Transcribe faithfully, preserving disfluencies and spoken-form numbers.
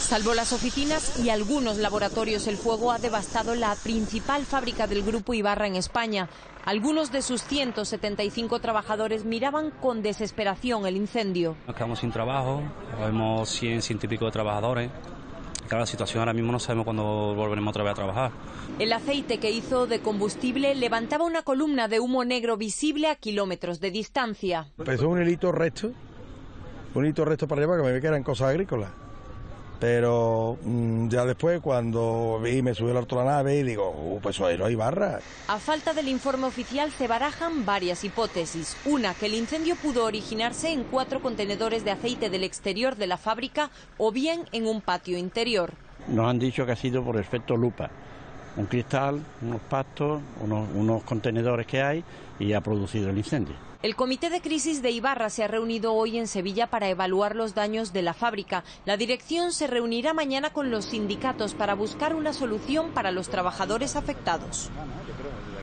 Salvo las oficinas y algunos laboratorios, el fuego ha devastado la principal fábrica del Grupo Ibarra en España. Algunos de sus ciento setenta y cinco trabajadores miraban con desesperación el incendio. Nos quedamos sin trabajo, habemos cien, ciento y pico de trabajadores. Claro, la situación ahora mismo no sabemos cuándo volveremos otra vez a trabajar. El aceite que hizo de combustible levantaba una columna de humo negro visible a kilómetros de distancia. Empezó un hilito recto, un hilito recto para allá, que me ve que eran cosas agrícolas. Pero mmm, ya después, cuando vi, me subí al alto de la nave y digo, uh, pues eso hay Ibarra. A falta del informe oficial se barajan varias hipótesis. Una, que el incendio pudo originarse en cuatro contenedores de aceite del exterior de la fábrica o bien en un patio interior. Nos han dicho que ha sido por efecto lupa. Un cristal, unos pastos, unos, unos contenedores que hay y ha producido el incendio. El Comité de Crisis de Ibarra se ha reunido hoy en Sevilla para evaluar los daños de la fábrica. La dirección se reunirá mañana con los sindicatos para buscar una solución para los trabajadores afectados.